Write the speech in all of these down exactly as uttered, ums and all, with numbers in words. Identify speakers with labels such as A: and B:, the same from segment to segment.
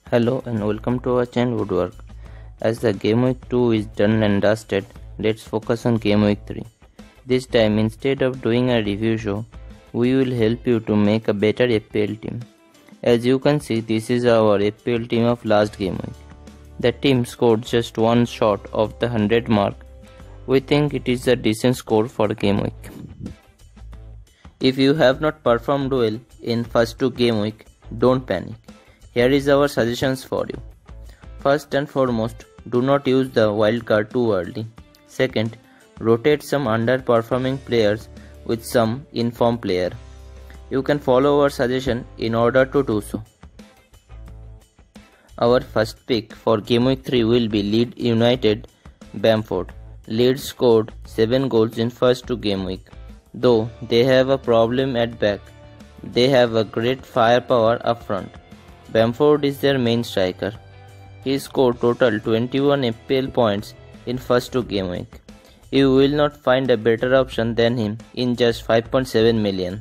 A: Hello and welcome to our channel Woodwork. As the Game Week two is done and dusted, let's focus on Game Week three. This time, instead of doing a review show, we will help you to make a better F P L team. As you can see, this is our F P L team of last Game Week. The team scored just one shot of the one hundred mark. We think it is a decent score for Game Week. If you have not performed well in first two Game Week, don't panic. Here is our suggestions for you. First and foremost, do not use the wildcard too early. Second, rotate some underperforming players with some informed player. You can follow our suggestion in order to do so. Our first pick for Game Week three will be Leeds United Bamford. Leeds scored seven goals in first two Game Week. Though they have a problem at back, they have a great firepower up front. Bamford is their main striker. He scored total twenty-one F P L points in first two Game Week. You will not find a better option than him in just five point seven million.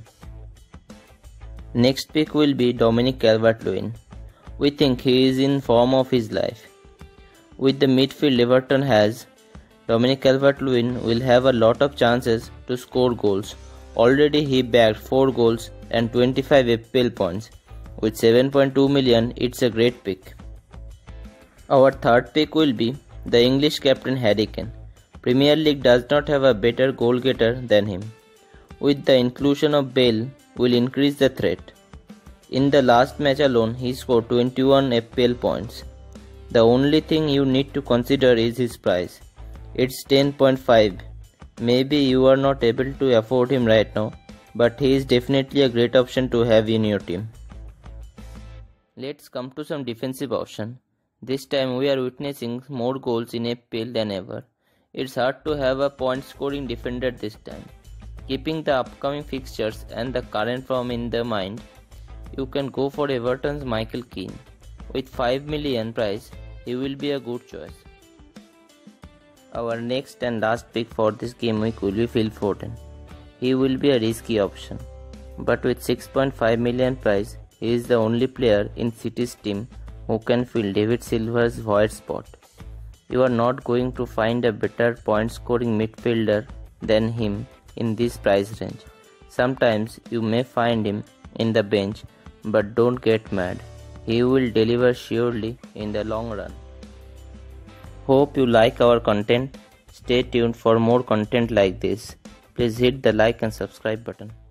A: Next pick will be Dominic Calvert-Lewin. We think he is in form of his life. With the midfield Everton has, Dominic Calvert-Lewin will have a lot of chances to score goals. Already he bagged four goals and twenty-five F P L points. With seven point two million, it's a great pick. Our third pick will be the English captain Harry Kane. Premier League does not have a better goal getter than him. With the inclusion of Bale, will increase the threat. In the last match alone, he scored twenty-one F P L points. The only thing you need to consider is his price. It's ten point five. Maybe you are not able to afford him right now, but he is definitely a great option to have in your team. Let's come to some defensive option. This time we are witnessing more goals in F P L than ever. It's hard to have a point scoring defender this time. Keeping the upcoming fixtures and the current form in the mind, you can go for Everton's Michael Keane. With five million price, he will be a good choice. Our next and last pick for this game week will be Phil Foden. He will be a risky option, but with six point five million price, he is the only player in City's team who can fill David Silva's void spot. You are not going to find a better point scoring midfielder than him in this price range. Sometimes you may find him in the bench, but don't get mad. He will deliver surely in the long run. Hope you like our content. Stay tuned for more content like this. Please hit the like and subscribe button.